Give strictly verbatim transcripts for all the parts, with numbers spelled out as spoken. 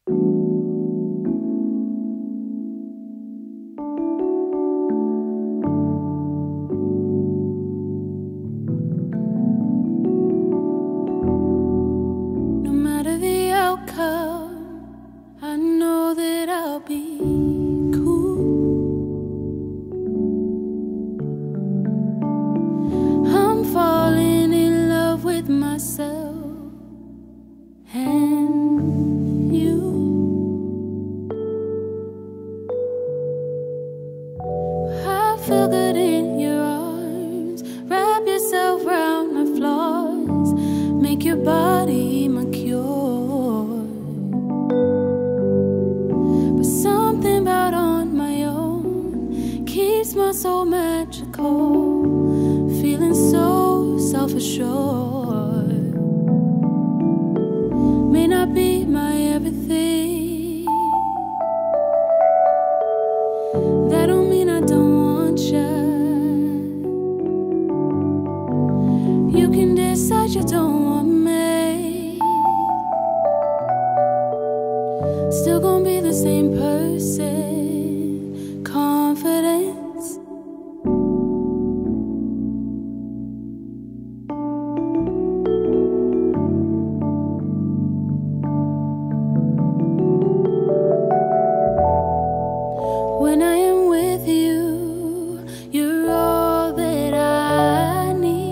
No matter the outcome, I know that I'll be cool. I'm falling in love with myself and you. I feel good in your arms. Wrap yourself around my flaws. Make your body my cure. But something about on my own keeps my soul magical, feeling so self-assured. May not be my everything. That don't mean I don't want you. You can decide you don't want me. Still gonna be the same person. Confidence. When I am with you, you're all that I need.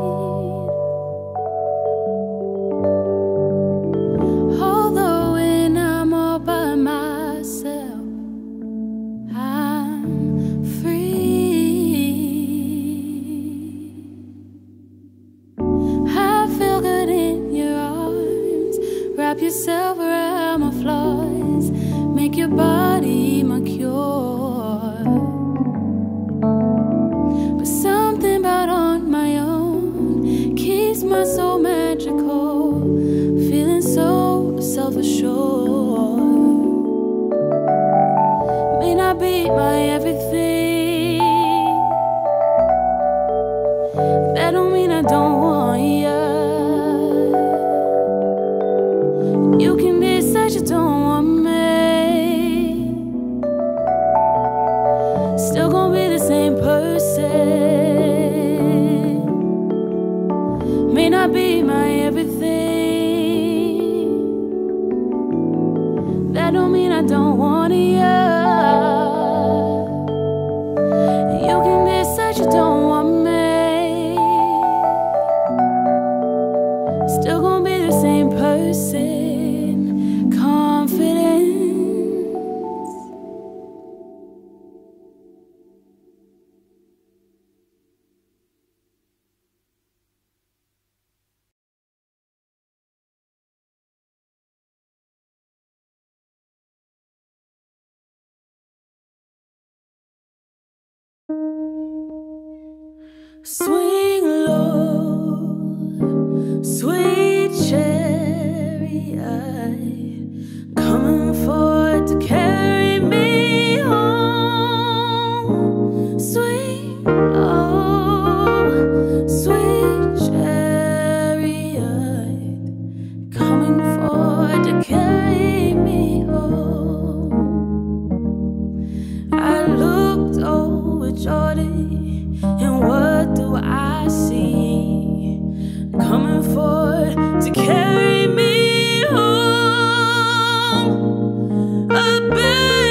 Although when I'm all by myself, I'm free. I feel good in your arms. Wrap yourself around my flaws. Make your body my cure. But something about on my own keeps my soul magical, feeling so self-assured. May not be my everything. That don't mean I don't want you. You can decide you don't want me. Still gonna be the same person. May not be my everything. That don't mean I don't want you. You can decide you don't want me. Still gonna be the same person. Confidence. Swing low, sweet chariot, coming forward to carry me home. Swing low, sweet chariot, coming forward to carry me home. I looked over Jordan, and what do I see? Coming forward to carry me home. A baby.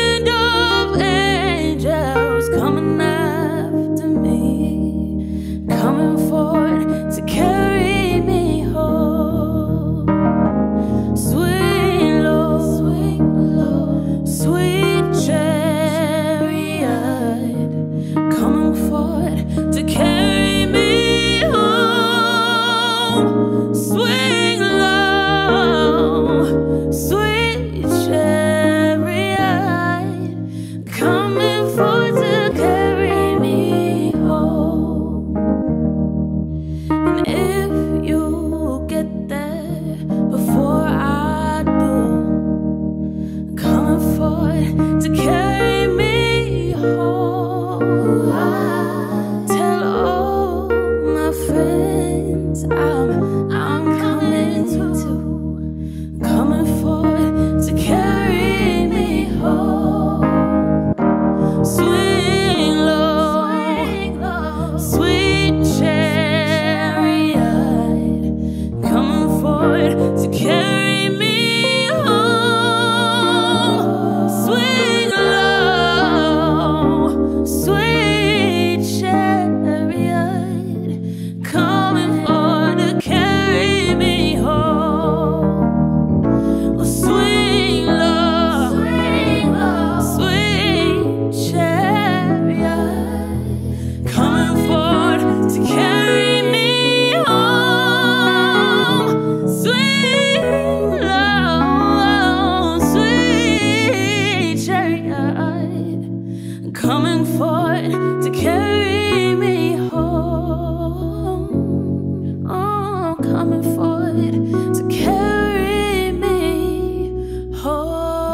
forth to carry me home. Oh, coming forth to carry me home.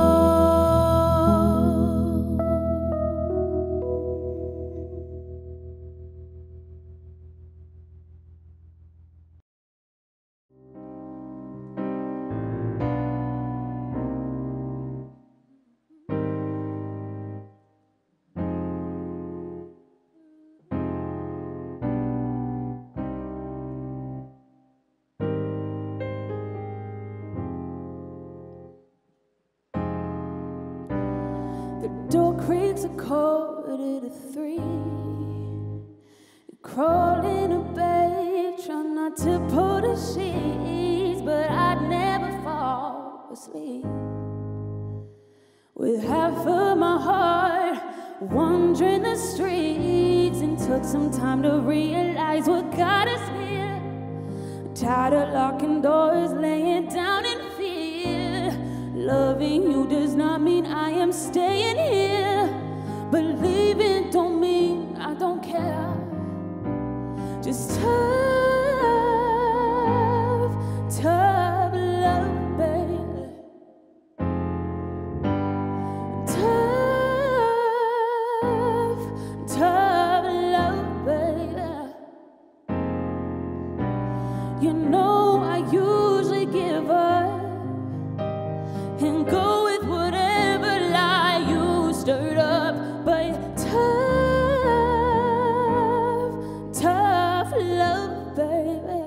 The door creaks a quarter to three. You crawl in a bed, try not to pull the sheets, but I'd never fall asleep. With half of my heart wandering the streets, and took some time to realize what got us here. Tired of locking doors, laying down in fear. Loving you does not mean I am staying here, but leaving don't mean I don't care. Just tough, tough love, baby. Tough, tough love, baby. You know I usually give up and go with whatever lie you stirred up, but tough, tough love, baby.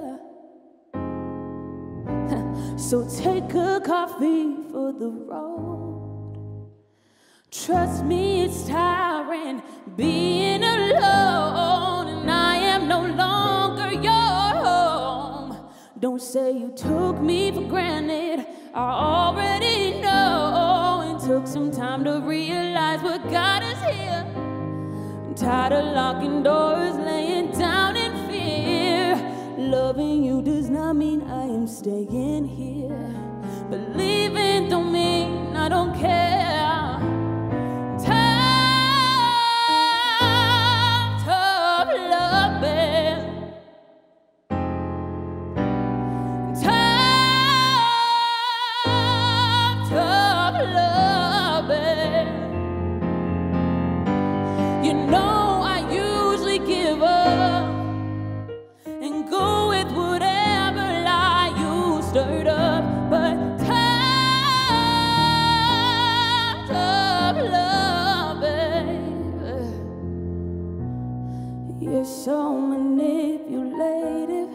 So take a coffee for the road. Trust me, it's tiring being alone, and I am no longer your home. Don't say you took me for granted, I already know. It took some time to realize what got us here. I'm tired of locking doors, laying down in fear. Loving you does not mean I am staying here, but leaving don't mean I don't care. Tough, tough love, babe. You know I usually give up and go with whatever lie you stirred up, but tough, tough love, baby. You're so manipulative,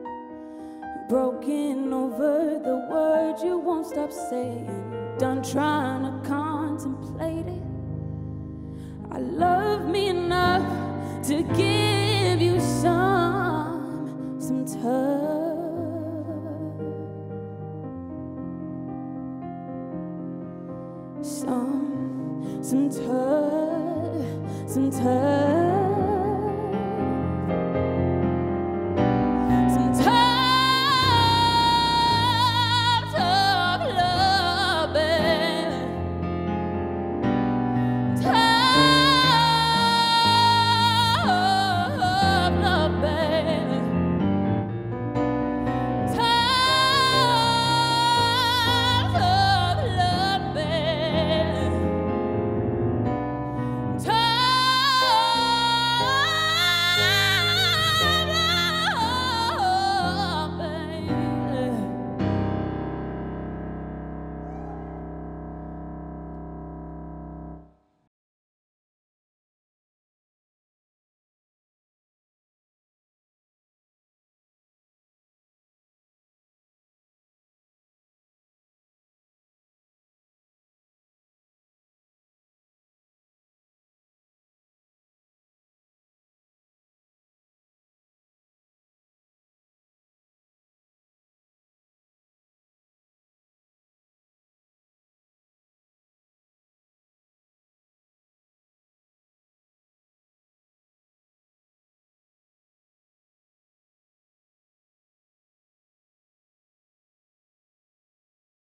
broken over the words you won't stop saying. Done trying to contemplate it. I love me enough to give you some, some touch, some, some touch, some touch.